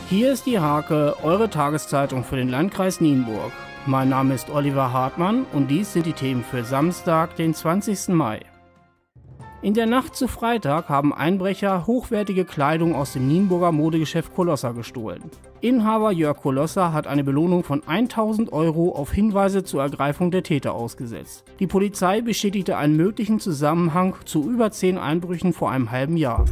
Hier ist die Hake, eure Tageszeitung für den Landkreis Nienburg. Mein Name ist Oliver Hartmann und dies sind die Themen für Samstag, den 20. Mai. In der Nacht zu Freitag haben Einbrecher hochwertige Kleidung aus dem Nienburger Modegeschäft Colossa gestohlen. Inhaber Jörg Colossa hat eine Belohnung von 1.000 € auf Hinweise zur Ergreifung der Täter ausgesetzt. Die Polizei bestätigte einen möglichen Zusammenhang zu über 10 Einbrüchen vor einem halben Jahr.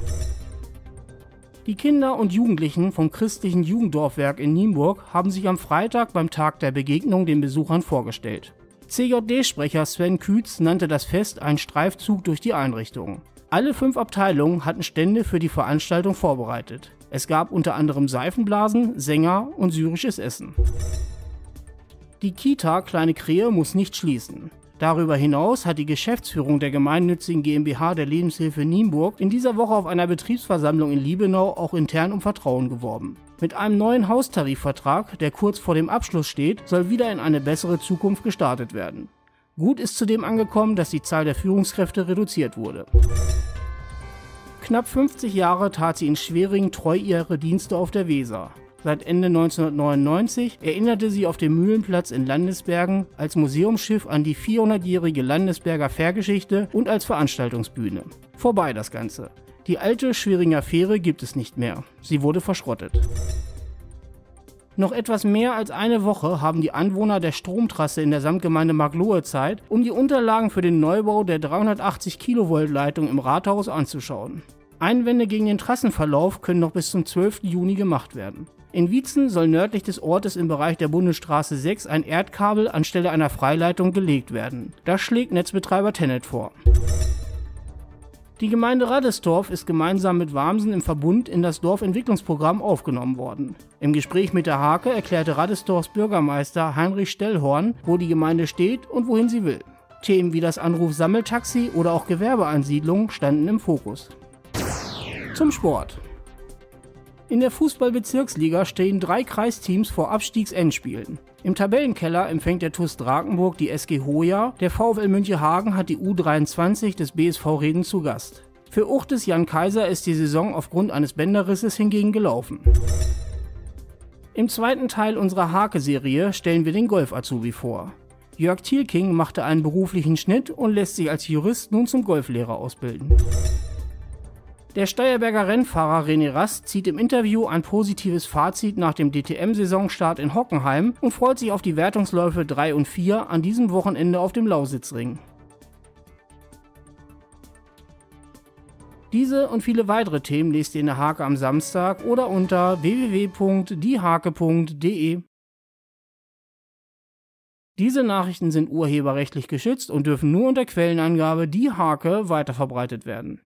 Die Kinder und Jugendlichen vom christlichen Jugenddorfwerk in Nienburg haben sich am Freitag beim Tag der Begegnung den Besuchern vorgestellt. CJD-Sprecher Sven Kütz nannte das Fest einen Streifzug durch die Einrichtung. Alle 5 Abteilungen hatten Stände für die Veranstaltung vorbereitet. Es gab unter anderem Seifenblasen, Sänger und syrisches Essen. Die Kita Kleine Krähe muss nicht schließen. Darüber hinaus hat die Geschäftsführung der gemeinnützigen GmbH der Lebenshilfe Nienburg in dieser Woche auf einer Betriebsversammlung in Liebenau auch intern um Vertrauen geworben. Mit einem neuen Haustarifvertrag, der kurz vor dem Abschluss steht, soll wieder in eine bessere Zukunft gestartet werden. Gut ist zudem angekommen, dass die Zahl der Führungskräfte reduziert wurde. Knapp 50 Jahre tat sie in Schwerin treu ihre Dienste auf der Weser. Seit Ende 1999 erinnerte sie auf dem Mühlenplatz in Landesbergen als Museumsschiff an die 400-jährige Landesberger Fährgeschichte und als Veranstaltungsbühne. Vorbei das Ganze. Die alte Schweringer Fähre gibt es nicht mehr. Sie wurde verschrottet. Noch etwas mehr als eine Woche haben die Anwohner der Stromtrasse in der Samtgemeinde Marklohe Zeit, um die Unterlagen für den Neubau der 380 Kilovolt Leitung im Rathaus anzuschauen. Einwände gegen den Trassenverlauf können noch bis zum 12. Juni gemacht werden. In Wietzen soll nördlich des Ortes im Bereich der Bundesstraße 6 ein Erdkabel anstelle einer Freileitung gelegt werden. Das schlägt Netzbetreiber Tennet vor. Die Gemeinde Raddestorf ist gemeinsam mit Warmsen im Verbund in das Dorfentwicklungsprogramm aufgenommen worden. Im Gespräch mit der Hake erklärte Raddestorfs Bürgermeister Heinrich Stellhorn, wo die Gemeinde steht und wohin sie will. Themen wie das Anruf-Sammeltaxi oder auch Gewerbeansiedlung standen im Fokus. Zum Sport. In der Fußball-Bezirksliga stehen 3 Kreisteams vor Abstiegsendspielen. Im Tabellenkeller empfängt der TuS Drakenburg die SG Hoya, der VfL Münchehagen hat die U23 des BSV Reden zu Gast. Für Uchtes Jan Kaiser ist die Saison aufgrund eines Bänderrisses hingegen gelaufen. Im zweiten Teil unserer Hake-Serie stellen wir den Golf-Azubi vor. Jörg Thielking machte einen beruflichen Schnitt und lässt sich als Jurist nun zum Golflehrer ausbilden. Der Steierberger Rennfahrer René Rast zieht im Interview ein positives Fazit nach dem DTM-Saisonstart in Hockenheim und freut sich auf die Wertungsläufe 3 und 4 an diesem Wochenende auf dem Lausitzring. Diese und viele weitere Themen lest ihr in der Hake am Samstag oder unter www.diehake.de. Diese Nachrichten sind urheberrechtlich geschützt und dürfen nur unter Quellenangabe Die Hake weiterverbreitet werden.